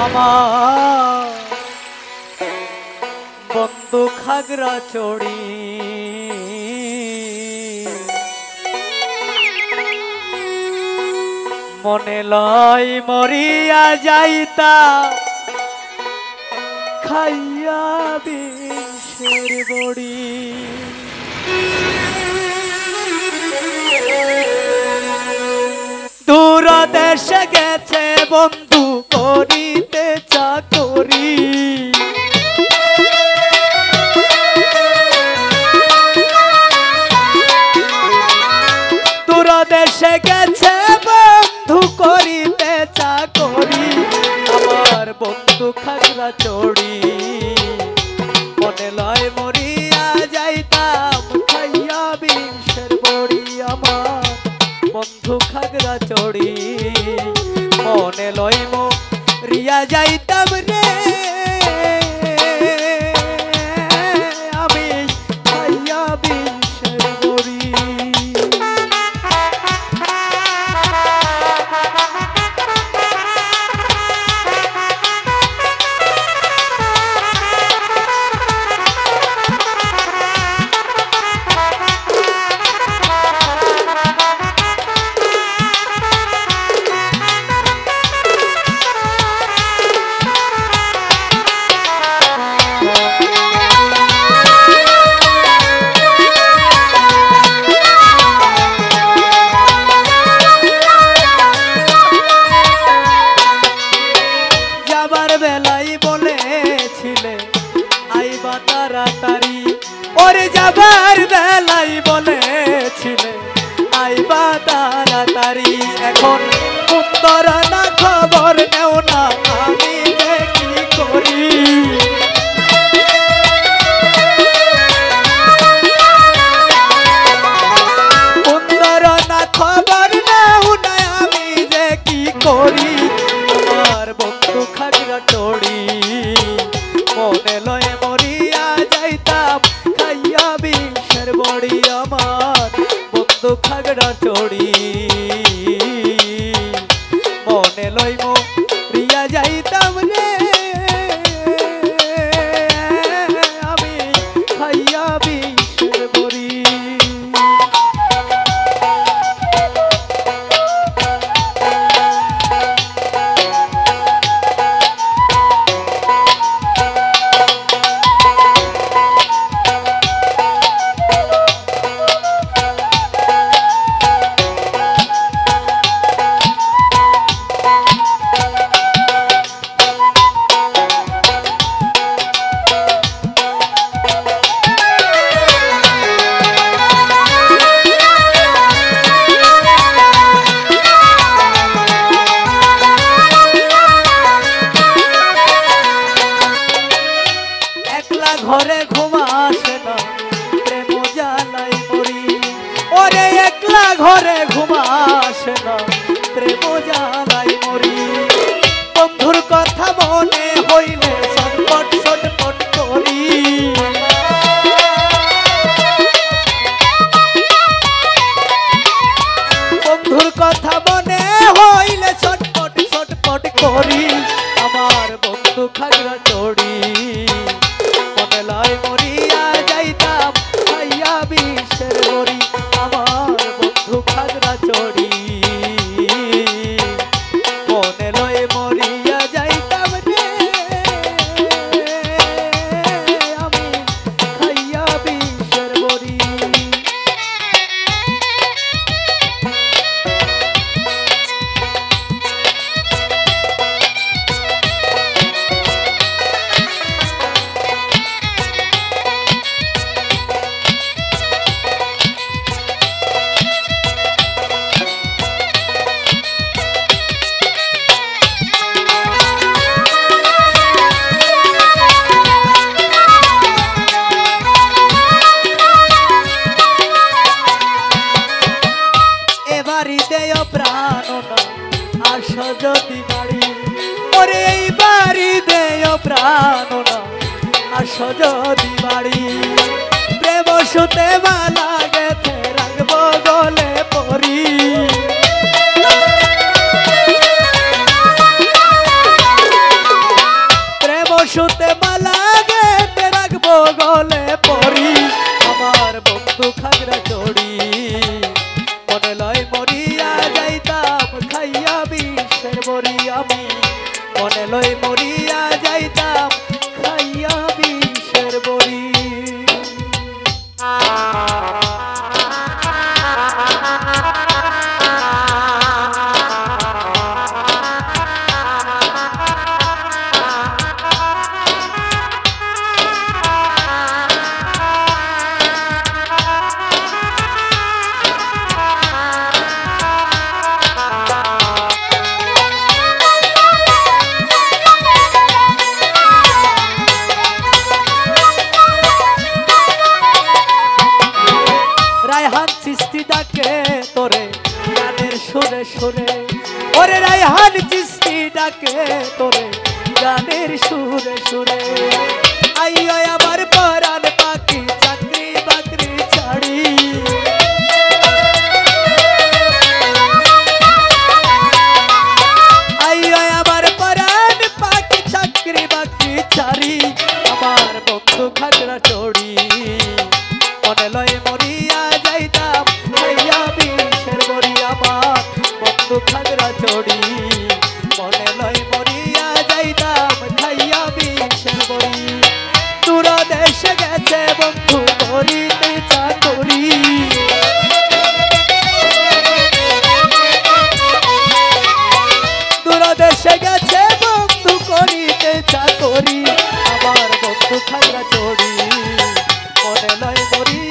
আমার বন্ধু খাগড়াছড়ি মনে লয় মরিয়া যাইতা খাইয়া বিষের বড়ি দূর দেশে গেছে বন্ধু করিতে চাকরি দূর দেশে গেছে বন্ধু করিতে চাকরি আমার বন্ধু খাগড়াছড়ি মনে লয় মরিয়া যাইতাম খাইয়া বিষের বড়ি আমার বন্ধু খাগড়াছড়ি মনে লয় মরিয়া যাইতাম রে আমি খাইয়া বিষের বড়ি ওরে যাবার বেলাই বলেছিলে আইবা তাড়াতাড়ি এখন সুন্দর না খবর নেও না আমি যে কি করি সুন্দর না খবর নেও না আমি যে কি করি আমার বন্ধু খাগড়াছড়ি মনে লয় মরিয়া যাইতাম খাইয়া বিষের বড়ি আমার বন্ধু খাগড়াছড়ি মনে লয় মরিয়া যাইতাম রে আমি খাইয়া বিষের বড়ি ঘরে ঘুমা আসে না প্রেম জ্বালাই মরি ওরে একলা ঘরে ঘুমা আসে না প্রেম জ্বালাই মরি বন্ধুর কথা মনে হইলে ছটপট ছটপট করি বন্ধুর কথা মনে হইলে ছটপট ছটপট করি আমার বন্ধু খাগড়াছড়ি মনে লয় মরিয়া যাইতাম খাইয়া বিষের বড়ি আমার বন্ধু খাগড়াছড়ি মনে লয় মরিয়া যাইতাম রে আমি খাইয়া বিষের বড়ি আসো যদি বাড়ি ওরে এই বাড়ি দেয় প্রাণ না আসো যদি বাড়ি প্রেম সুতে মালা গেথে রাখবো গলে পরি লয় মরিয়া যাইতাম খাইয়া বিষের বড়ি। রায়হান চিস্তি ডাকে তোরে গানের সুরে সুরে, ওরে রায়হান চিস্তি ডাকে তোরে গানের সুরে সুরে। আইয়ো আমার পরাণ পাখি চাকরি বাকরি ছাড়ি, আইয়ো আমার পরাণ পাখি চাকরি বাকরি ছাড়ি, আমার বন্ধু খাগড়া চড়ি। মনে লয় মরিয়া যাইতাম খাইয়া বিষের বড়ি, আমার বন্ধু খাগড়া চড়ি। মনে লয় মরিয়া যাইতাম খাইয়া বিষের বড়ি। দূর দেশে গেছে বন্ধু করিতে চাকরি, দূর দেশে গেছে বন্ধু করিতে চাকরি, আমার বন্ধু খাগড়া চড়ি। মনে লয় মরিয়া